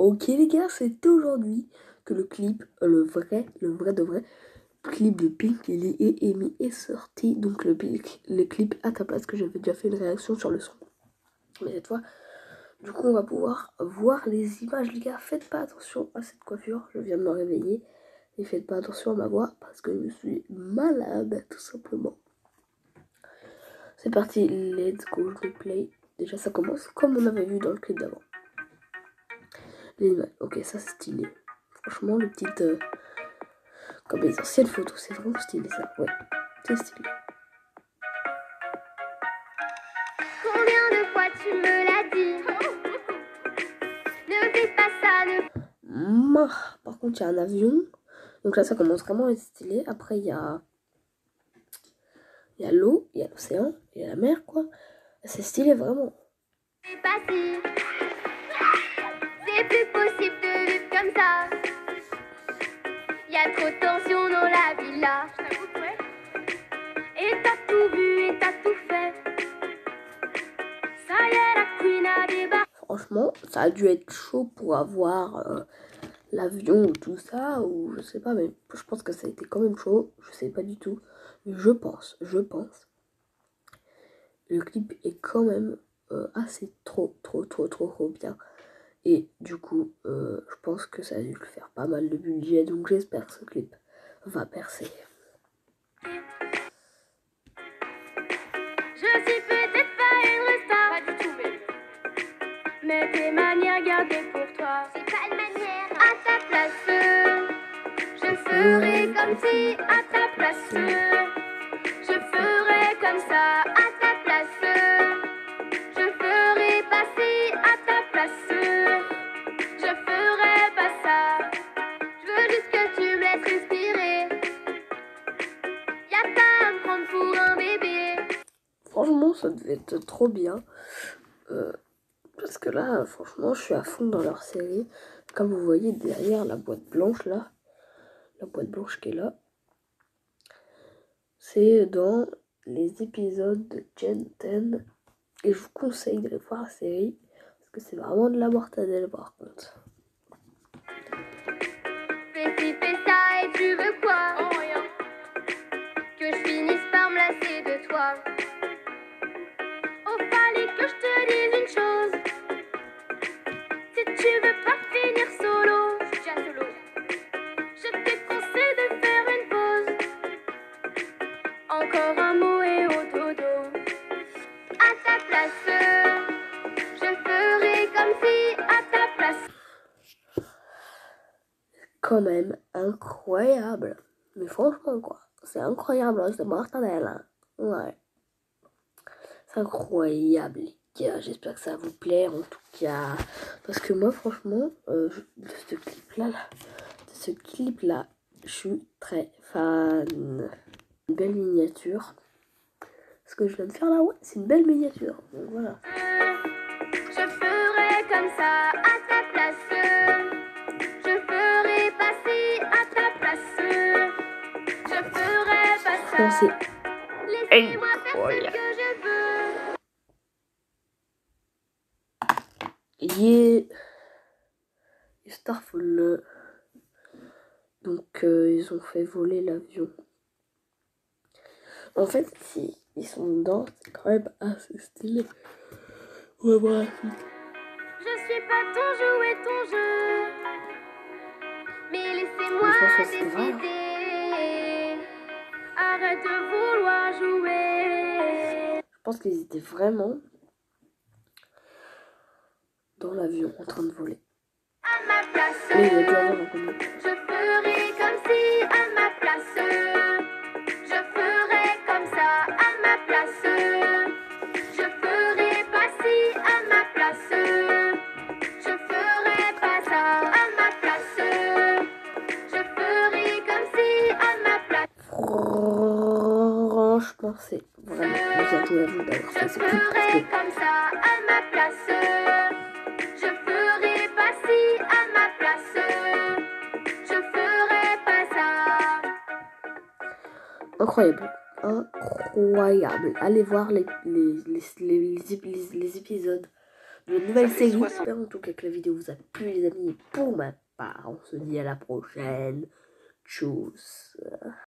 Ok les gars, c'est aujourd'hui que le clip, le vrai de vrai clip de Pink et Amy est sorti. Donc le clip à ta place, que j'avais déjà fait une réaction sur le son. Mais cette fois, du coup on va pouvoir voir les images les gars. Faites pas attention à cette coiffure, je viens de me réveiller. Et faites pas attention à ma voix parce que je suis malade tout simplement. C'est parti, let's go, je play. Déjà ça commence comme on avait vu dans le clip d'avant. Les images, ok ça c'est stylé. Franchement les petites... comme les anciennes photos, c'est vraiment stylé ça, ouais, c'est stylé. Combien de fois tu me l'as dit? Ne dis pas ça, ne... Par contre, il y a un avion. Donc là, ça commence vraiment à être stylé. Après, il y a l'eau, il y a l'océan, il y a la mer, quoi. C'est stylé, vraiment. C'est pas si... C'est plus possible de vivre comme ça. Y a trop de tension dans la villa. Et t'as tout vu et t'as tout fait. Ça y est, la queen a débarqué. Franchement, ça a dû être chaud pour avoir l'avion ou tout ça, ou je sais pas, mais je pense que ça a été quand même chaud. Je sais pas du tout. Mais je pense. Le clip est quand même assez trop bien. Et du coup, je pense que ça a dû faire pas mal de budget. Donc j'espère que ce clip va percer. Je suis peut-être pas une star, pas du tout même. Mais tes manières gardées pour toi. C'est pas une manière. À ta place, je ferai comme si. À ta place, je ferai comme ça. À ta place, je ferai passer. À ta place, je ferai pas ça. Je veux juste que tu me laisses respirer. Y'a pas à me prendre pour un bébé. Franchement, ça devait être trop bien. Parce que là, franchement, je suis à fond dans leur série. Comme vous voyez derrière la boîte blanche, là. La boîte blanche qui est là. C'est dans les épisodes de Gen 10. Et je vous conseille d'aller voir la série. Parce que c'est vraiment de la mortadelle, par contre. Fais ci, fais ça et tu veux quoi? Oh, rien. Que je finisse par me lasser de toi. Oh, fallait que je te dise une chose. Si tu veux pas finir solo, déjà solo, je te conseille de faire une pause. Encore un mot et au dodo. À ta place, je ferai comme si à ta place. Quand même incroyable. Mais franchement, quoi. C'est incroyable, hein, c'est mortadelle. Hein. Ouais. C'est incroyable, les gars. J'espère que ça va vous plaire, en tout cas. Parce que moi, franchement, de ce clip-là, je suis très fan. Une belle miniature. Ce que je viens de faire là, ouais, c'est une belle miniature. Donc voilà. Je ferai comme ça à ta place. Je ferai passer à ta place. Je ferai pas ça. Laissez-moi faire ce que je veux. Yeah. Starfall. Donc ils ont fait voler l'avion. En fait, si ils sont dedans, c'est quand même assez stylé. Ouais, bref. Je suis pas ton jouet, ton jeu. Mais laissez-moi décider. Arrête de vouloir jouer. Je pense qu'ils étaient vraiment dans l'avion en train de voler. À ma place, Mais il y a dû avoir un peu je ferai comme si à ma place. Je ferai comme ça à ma place. Je ferai pas si à ma place. Je ferai pas ça à ma place. Je ferai comme si à ma place. Franchement, c'est vraiment bien joué à vous d'avoir fait ce clip. Je ferai comme ça à ma place. Je ferai pas si à ma place. Je ferai pas ça. Incroyable. Incroyable. Allez voir les épisodes une nouvelle série. J'espère en tout cas que la vidéo vous a plu les amis. Pour ma part, on se dit à la prochaine. Tchuss.